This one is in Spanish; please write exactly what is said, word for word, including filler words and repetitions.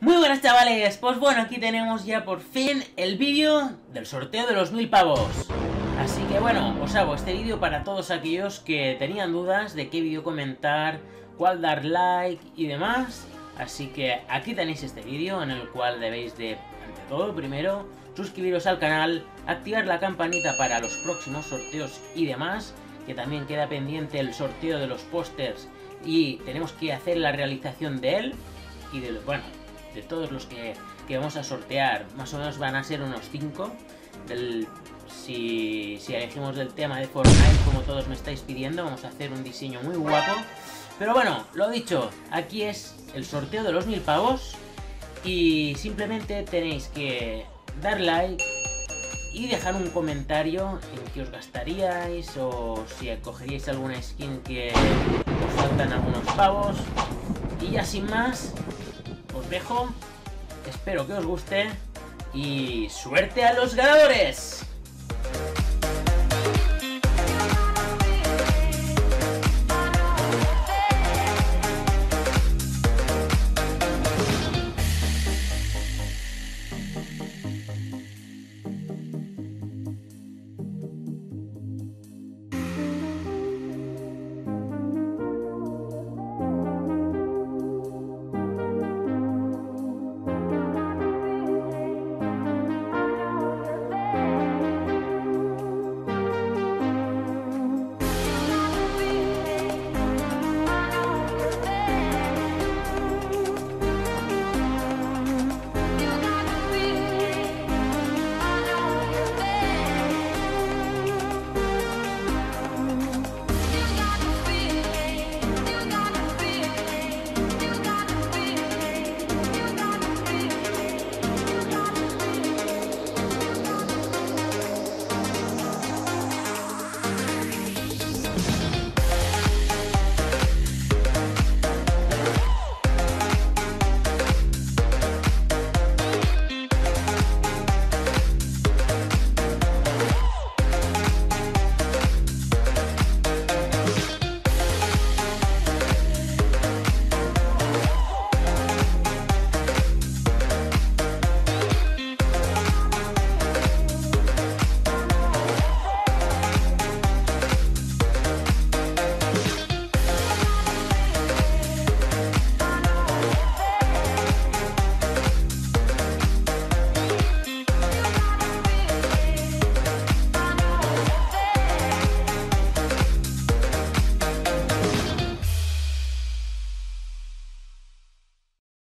Muy buenas chavales, pues bueno, aquí tenemos ya por fin el vídeo del sorteo de los mil pavos. Así que bueno, os hago este vídeo para todos aquellos que tenían dudas de qué vídeo comentar, cuál dar like y demás. Así que aquí tenéis este vídeo en el cual debéis de, ante todo, primero, suscribiros al canal, activar la campanita para los próximos sorteos y demás, que también queda pendiente el sorteo de los pósters y tenemos que hacer la realización de él y de, bueno, de todos los que, que vamos a sortear. Más o menos van a ser unos cinco del, si, si elegimos del tema de Fortnite, como todos me estáis pidiendo. Vamos a hacer un diseño muy guapo. Pero bueno, lo dicho, aquí es el sorteo de los mil pavos y simplemente tenéis que dar like y dejar un comentario en qué os gastaríais o si cogeríais alguna skin que os faltan algunos pavos. Y ya sin más, os dejo, espero que os guste y ¡suerte a los ganadores!